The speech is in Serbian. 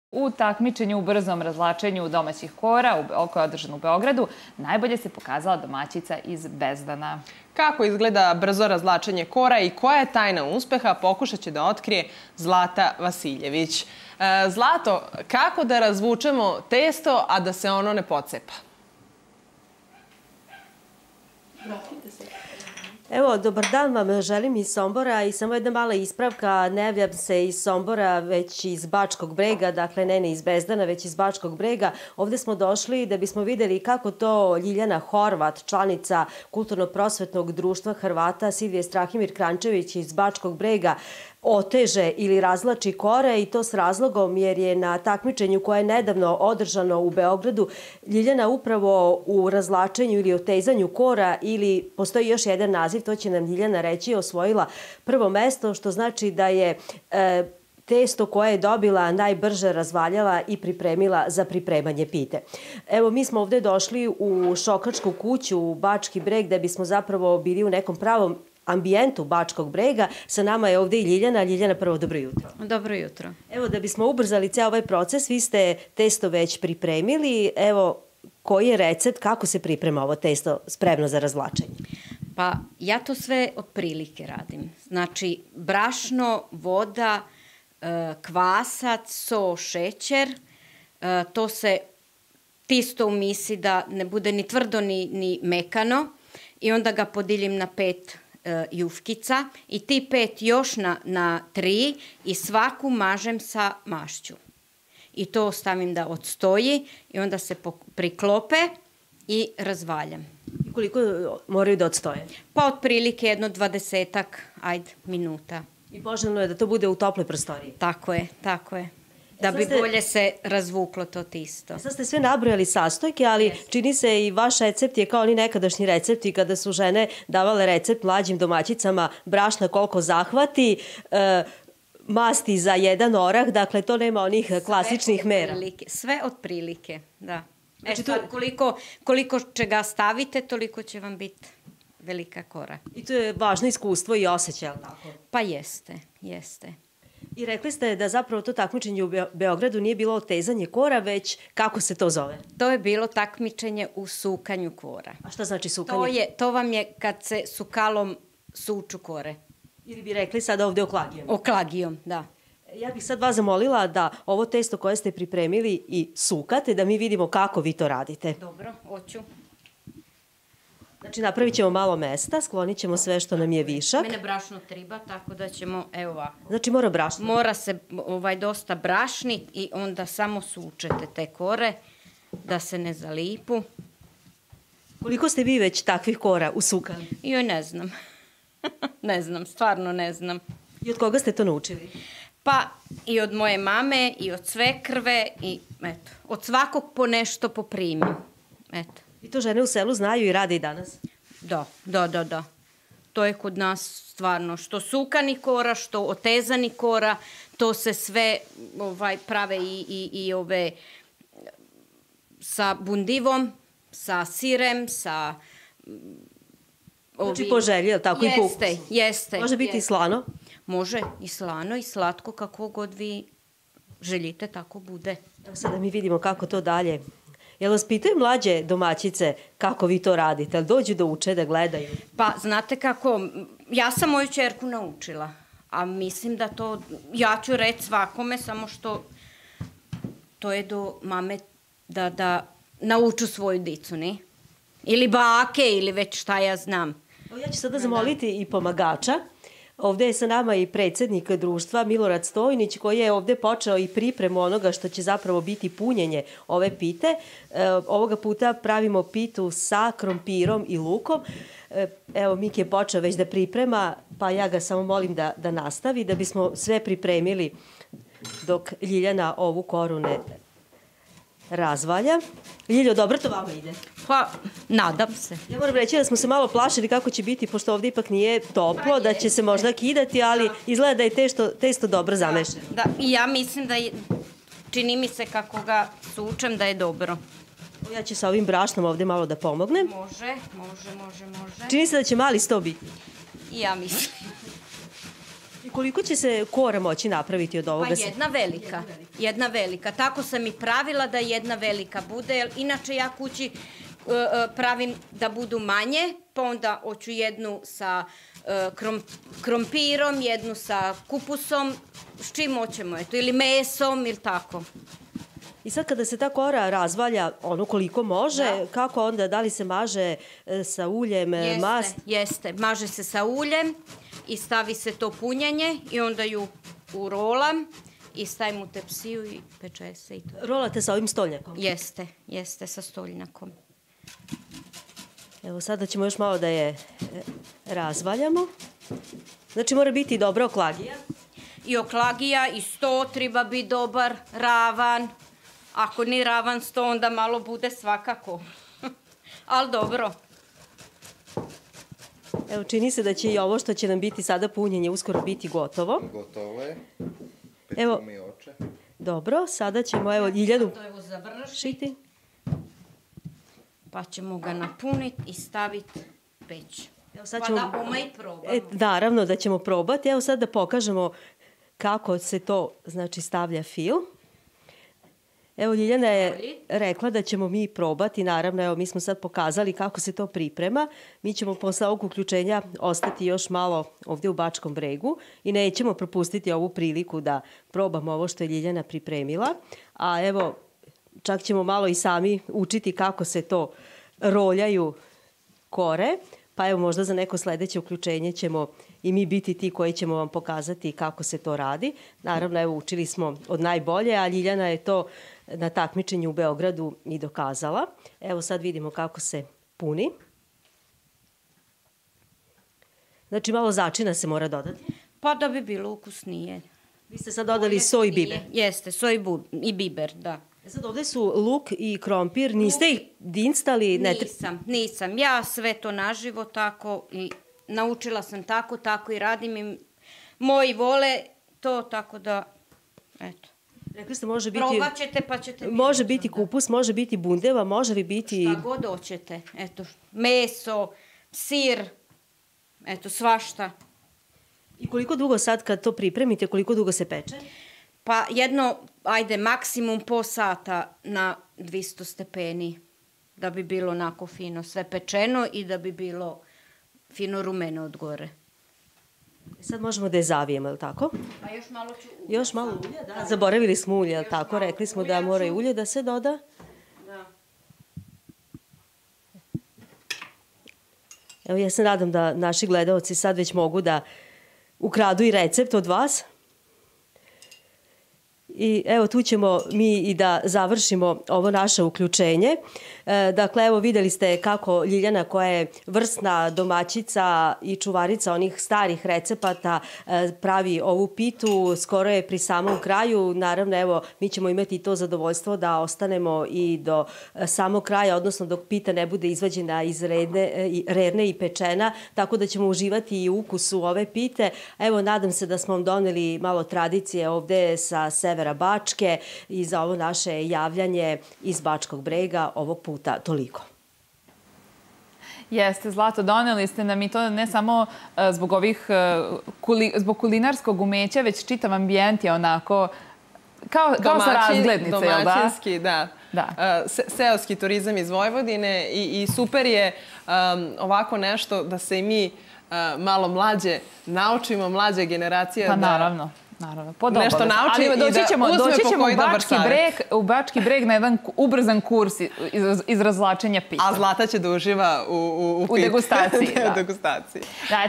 U takmičenju u brzom razvlačenju domaćih kora koje je održano u Beogradu najbolje se pokazala domaćica iz Bezdana. Kako izgleda brzo razvlačenje kora i koja je tajna uspeha, pokušat će da otkrije Zlata Vasiljević. Zlato, kako da razvučemo testo, a da se ono ne pocepa? Evo, dobar dan vam želim iz Sombora i samo jedna mala ispravka. Ne javljam se iz Sombora, već iz Bačkog Brega, dakle ne iz Bezdana, već iz Bačkog Brega. Ovde smo došli da bismo videli kako to Ljiljana Horvat, članica Kulturno-prosvetnog društva Hrvata Silvije Strahimir Krančević iz Bačkog Brega, oteže ili razvlači kore, i to s razlogom jer je na takmičenju koje je nedavno održano u Beogradu Ljiljana upravo u razvlačenju ili otezanju kora, ili postoji još jedan naziv, to će nam Ljiljana reći, osvojila prvo mesto, što znači da je testo koje je dobila najbrže razvaljala i pripremila za pripremanje pite. Evo, mi smo ovde došli u šokačku kuću u Bački Breg da bismo zapravo bili u nekom pravom ambijentu Bačkog Brega. Sa nama je ovde i Ljiljana. Ljiljana, prvo dobro jutro. Dobro jutro. Evo, da bismo ubrzali ceo ovaj proces, vi ste testo već pripremili. Evo, koji je recept, kako se priprema ovo testo spremno za razvlačenje? Pa ja to sve otprilike radim. Znači, brašno, voda, kvasac, so, šećer, to se tisto umisi da ne bude ni tvrdo ni mekano, i onda ga podijelim na 5 jufkica i ti 5 još na 3 i svaku mažem sa mašću. I to ostavim da odstoji i onda se priklope i razvaljam. I koliko moraju da odstoje? Pa otprilike jedno 20-ak, minuta. I poželjno je da to bude u toploj prostoriji? Tako je, tako je. Da bi bolje se razvuklo to tisto. Sad ste sve nabrojali sastojke, ali čini se i vaš recept je kao oni nekadašnji recepti kada su žene davale recept mlađim domaćicama, brašna koliko zahvati, masti za jedan orah, dakle to nema onih klasičnih mera. Sve otprilike, da. Koliko čega stavite, toliko će vam biti velika kora. I to je važno iskustvo i osjećaj, ali tako? Pa jeste, jeste. I rekli ste da zapravo to takmičenje u Beogradu nije bilo otezanje kora, već kako se to zove? To je bilo takmičenje u sukanju kora. A šta znači sukanje? To vam je kad se sukalom suču kore. Ili bi rekli sada ovde oklagijom? Oklagijom, da. Ja bih sad vas zamolila da ovo testo koje ste pripremili i sukate, da mi vidimo kako vi to radite. Dobro, hoću. Znači, napravit ćemo malo mesta, sklonit ćemo sve što nam je višak. Mene brašno triba, tako da ćemo, evo ovako. Znači, mora brašno? Mora se dosta brašnit i onda samo sučete te kore da se ne zalipu. Koliko ste vi već takvih kora usukali? Joj, ne znam. Ne znam, stvarno ne znam. I od koga ste to naučili? Pa i od moje mame, i od svekrve, i eto, od svakog po nešto poprimim. Eto. I to žene u selu znaju i rade i danas? Da. To je kod nas stvarno što sukani kora, što otezani kora, to se sve prave i ove sa bundivom, sa sirem, sa... Znači po želji, ali tako i po ukusu? Jeste. Može biti i slano? Može i slano i slatko, kako god vi želite, tako bude. Evo sada mi vidimo kako to dalje. Jel vas pitaju mlađe domaćice kako vi to radite? Jel dođu da uče, da gledaju? Pa, znate kako, ja sam moju ćerku naučila, a mislim da to, ja ću reći svakome, samo što to je do mame da nauču svoju dicu, ne? Ili bake, ili već šta ja znam. Ja ću sada zamoliti i pomagača. Ovde je sa nama i predsjednik društva Milorad Stojnić, koji je ovde počeo i pripremu onoga što će zapravo biti punjenje ove pite. Ovoga puta pravimo pitu sa krompirom i lukom. Evo, Miki je počeo već da priprema, pa ja ga samo molim da nastavi, da bismo sve pripremili dok Ljiljana ovu koru ne razvalja. Ljiljo, dobro to vama ide? Pa, nadam se. Ja moram reći da smo se malo plašili kako će biti, pošto ovde ipak nije toplo, da će se možda kidati, ali izgleda da je testo dobro zamešano. Da, i ja mislim da je, čini mi se kako ga sučem da je dobro. Ja ću sa ovim brašnom ovde malo da pomognem. Može. Čini se da će mali sto biti. I ja mislim. I I koliko će se kora moći napraviti od ovoga? Pa jedna velika. Jedna velika. Tako sam i pravila da jedna velika bude, jer inače ja kući pravim da budu manje, pa onda hoću jednu sa krompirom, jednu sa kupusom, s čim hoćemo, eto, ili mesom, ili tako. I sad kada se ta kora razvalja ono koliko može, kako onda, da li se maže sa uljem, mast? Jeste, maže se sa uljem i stavi se to punjenje i onda ju urolam i stavim u tepsiju i peče se i to. Rolate sa ovim stolnjakom? Jeste, sa stolnjakom. Evo sada ćemo još malo da je razvaljamo. Znači mora biti dobra oklagija? I oklagija i sto treba biti dobar, ravan. Ako ni ravan sto, onda malo bude svakako. Ali dobro. Evo, čini se da će i ovo što će nam biti sada punjenje uskoro biti gotovo. Gotovo je. Evo, mi oče. dobro, sada ćemo, evo, Ljiljanu To evo završiti. šiti. Pa ćemo ga napuniti i staviti peć. Evo, sad Pa ćemo... da i probamo. Naravno da ćemo probati. Evo sad da pokažemo kako se to, znači, stavlja fil. Evo, Ljiljana je rekla da ćemo mi probati. Naravno, evo, mi smo sad pokazali kako se to priprema. Mi ćemo posle ovog uključenja ostati još malo ovdje u Bačkom Bregu i nećemo propustiti ovu priliku da probamo ovo što je Ljiljana pripremila. A evo, čak ćemo malo i sami učiti kako se to roljaju kore. Pa evo, možda za neko sledeće uključenje ćemo i mi biti ti koji ćemo vam pokazati kako se to radi. Naravno, evo, učili smo od najbolje, a Ljiljana je to na takmičenju u Beogradu i dokazala. Evo sad vidimo kako se puni. Znači, malo začina se mora dodati. Pa da bi bilo ukusnije. Vi ste sad dodali soj i biber. Jeste, soj i biber, da. Sad ovde su luk i krompir. Niste ih dinstali? Nisam. Ja sve to naživo tako i naučila sam tako i radim i moji vole to, tako da, eto. Rekli ste može biti... Probat ćete pa ćete... Može biti kupus, može biti bundeva, može li biti... Šta god hoćete. Eto, meso, sir, eto, svašta. I koliko dugo sad kad to pripremite, koliko dugo se peče? Pa jedno, ajde, maksimum po sata na 200 stepeni, da bi bilo onako fino sve pečeno i da bi bilo fino rumeno od gore. Sad možemo da je zavijemo, je li tako? Pa još malo ću ulja. Još malo ulja, da. Zaboravili smo ulje, je li tako? Rekli smo da mora i ulje da se doda. Da. Evo, ja se nadam da naši gledalci sad već mogu da ukradu i recept od vas. I evo, tu ćemo mi i da završimo ovo naše uključenje. Dakle, evo, videli ste kako Ljiljana, koja je vrsna domaćica i čuvarica onih starih recepata, pravi ovu pitu. Skoro je pri samom kraju. Naravno, evo, mi ćemo imati to zadovoljstvo da ostanemo i do samog kraja, odnosno dok pita ne bude izvađena iz rerne i pečena, tako da ćemo uživati i u ukusu ove pite. Evo, nadam se da smo vam doneli malo tradicije ovde sa severa Bačke i za ovo naše javljanje iz Bačkog Brega ovog puta toliko. Jeste, Zlato, doneli ste nam i to ne samo zbog zbog kulinarskog umeća, već čitav ambijent je onako kao sa razglednice, jel da? Domaćinski, da. Seoski turizam iz Vojvodine i super je ovako nešto da se i mi malo mlađe naučimo, mlađe generacije. Pa naravno. Naravno, pod obavezno. Nešto nauči i da uzme po koji dobar savjet. U Bački Breg na jedan ubrzan kurs iz razvlačenja pita. A Zlata će da uživa u degustaciji. U degustaciji.